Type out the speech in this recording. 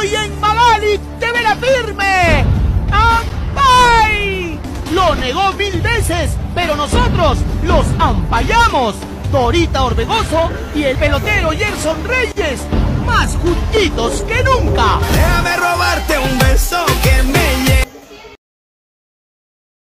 hoy en Magali TV La Firme. ¡Ampay! Lo negó 1000 veces, pero nosotros los ampayamos. Dorita Orbegoso y el pelotero Gerson Reyes, más juntitos que nunca.